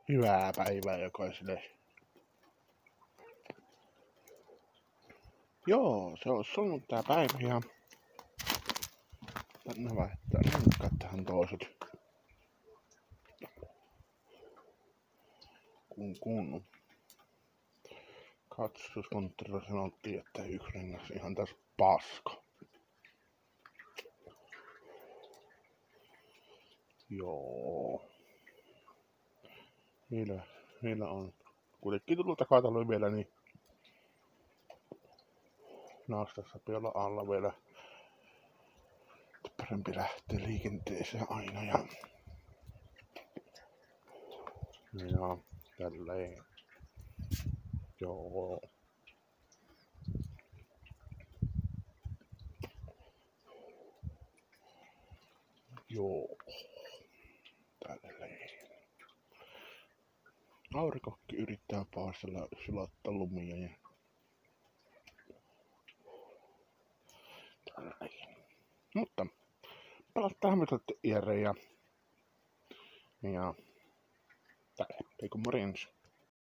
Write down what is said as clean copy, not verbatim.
Hyvää päivää jokaiselle. Joo, se on sunnuntaipäivä ja tänne vaihtaa renkaat tähän toiset. Kun katsastuskonttorilla sanottiin, että yksi rengas ihan tässä paska. Joo. Meillä on kuitenkin tullut takatalo vielä, niin naastassa olla alla vielä. Parempi lähteä liikenteeseen aina ja tälleen. Joo. Joo. Tälleen. Aurikokki yrittää paastella sulattaa lumia ja tälleen. Mutta palataan myös IR ja tälleen. Eikö morjens?